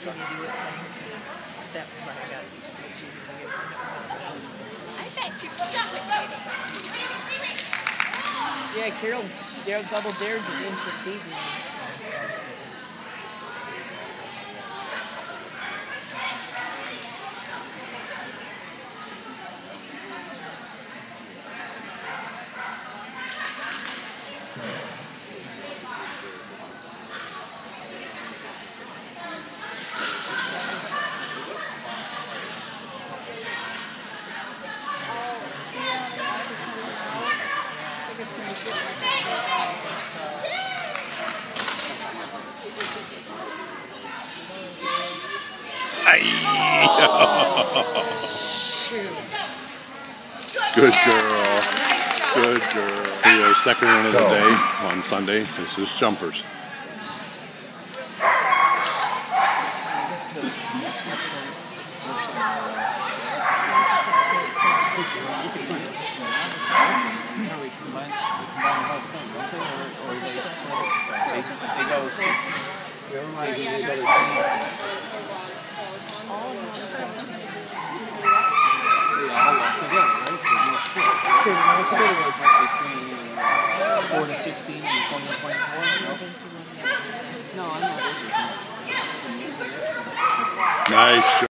Can you do it thing. That was what I got you to do when it was on. I bet you Yeah, Carol double dared to win for season. Good girl. Good girl. The second one of the day on Sunday is his jumpers. Between 4 to 16 and 20 to 24. No, I'm not. Nice.